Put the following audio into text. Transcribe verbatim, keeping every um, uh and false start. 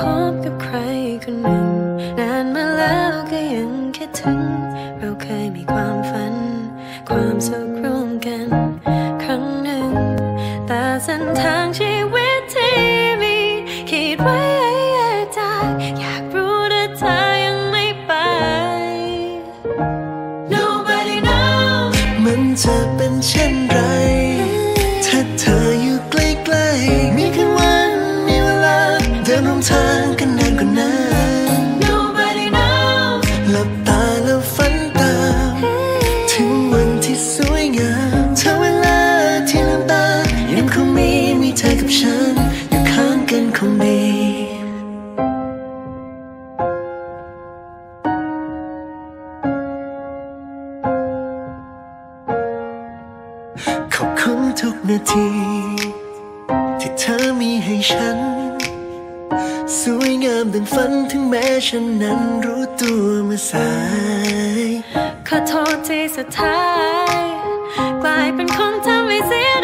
บกับใครคนหนึ่งนานมาแล้วก็ยังคิดถึงเราเคยมีความฝันความสุขร่วมกันครั้งหนึ่งแต่เส้นทางชีวิตที่มีคิดไว้ได้อยากรู้แต่เธอยังไม่ไป Nobody knows มันจะเป็นเช่นไรถ้าเธออยู่ใกล้ๆมีคืนวันมีเวลาเดินร่วมทางกันนานกว่านั้น Nobody knows หลับตาแล้วฝันตามถึงวันที่สวยงามเธอเวลาที่ลืมตายังคงมีมีเธอกับฉันอยู่ข้างกันคงดีขอบคุณทุกนาทีที่เธอมีให้ฉันสวยงามดังฝันถึงแม้ฉันนั้นรู้ตัวเมื่อสายขอโทษที่สุดท้ายกลายเป็นคนทำให้เสีย